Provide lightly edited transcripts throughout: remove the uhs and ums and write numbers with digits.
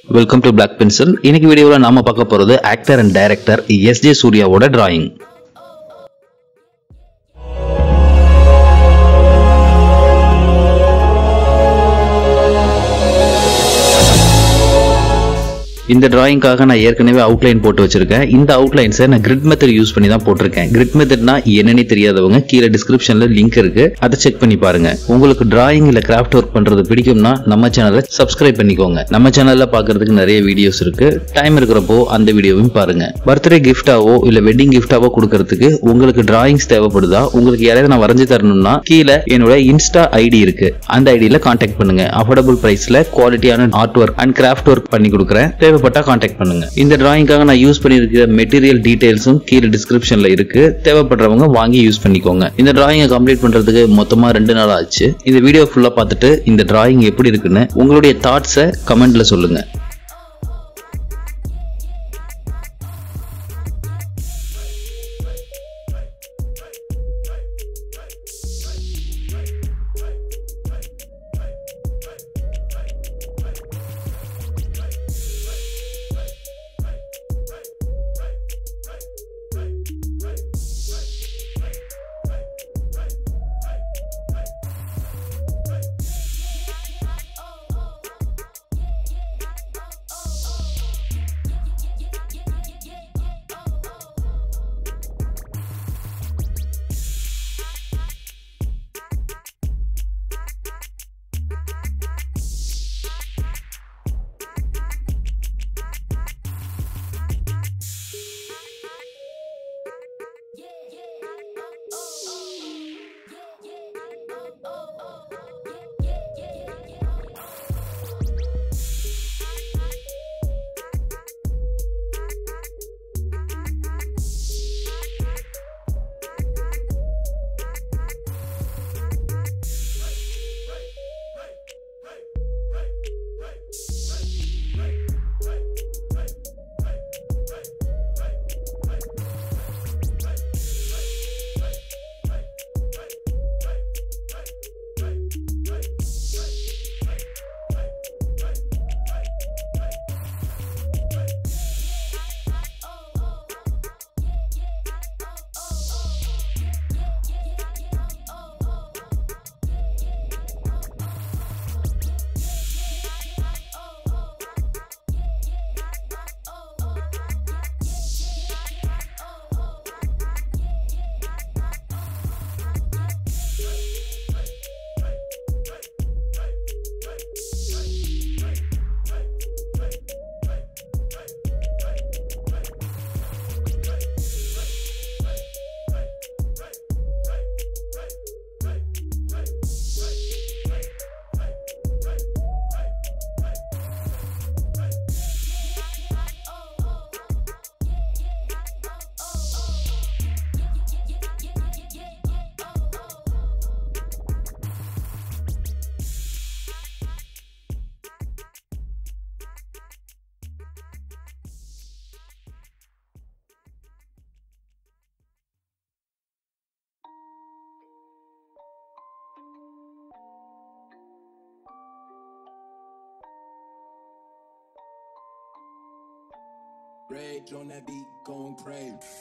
Welcome to Black Pencil. இன்னைக்கு வீடியோல நாம பார்க்க போறது ஆக்டர் அண்ட் டைரக்டர் SJ சூர்யாவோட டிராயிங். இந்த டிராயிங்காக நான் ஏற்கனவே அவுட்லைன் போட்டு வச்சிருக்கேன். இந்த அவுட்லைன்ஸை நான் கிரிட் மெத்தட் யூஸ் பண்ணி தான் போட்டிருக்கேன். கிரிட் மெத்தட்னா என்னன்னு தெரியாதவங்க கீழே டிஸ்கிரிப்ஷன்ல லிங்க் இருக்கு, அதை செக் பண்ணி பாருங்க. உங்களுக்கு டிராயிங் இல்ல கிராஃப்ட் ஒர்க் பண்றது பிடிக்கும்னா நம்ம சேனலை சப்ஸ்கிரைப் பண்ணிக்கோங்க. நம்ம சேனல்ல பாக்குறதுக்கு நிறைய வீடியோஸ் இருக்கு. டைம் இருக்கிறப்போ அந்த வீடியோவையும் பாருங்க. பர்த்டே கிஃப்டாவோ இல்ல வெட்டிங் கிஃப்டாவோ கொடுக்கறதுக்கு உங்களுக்கு டிராயிங்ஸ் தேவைப்படுதா, உங்களுக்கு யாரையாவது நான் வரைஞ்சு தரணும்னா கீழே என்னோட இன்ஸ்டா ஐடி இருக்கு, அந்த ஐடியில கான்டாக்ட் பண்ணுங்க. அஃபோர்டபுள் பிரைஸ்ல குவாலிட்டியான art work and craft work பண்ணி கொடுக்குறேன். தேவைப்பட்டா கான்டாக்ட் பண்ணுங்க. இந்த டிராயிங்காக நான் யூஸ் பண்ணியிருக்கிற மெட்டீரியல் டீடைல்ஸும் கீழே டிஸ்கிரிப்ஷன்ல இருக்கு, தேவைப்படுறவங்க வாங்கி யூஸ் பண்ணிக்கோங்க. இந்த டிராயிங்கை கம்ப்ளீட் பண்றதுக்கு மொத்தமா 2 நாள் ஆச்சு. இந்த வீடியோ ஃபுல்லா பார்த்துட்டு இந்த டிராயிங் எப்படி இருக்குன்னு உங்களுடைய தாட்ஸை கமெண்ட்ல சொல்லுங்க. Rage on that beat, going crazy.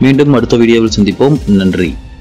மீண்டும் அடுத்த வீடியோவில் சந்திப்போம். நன்றி.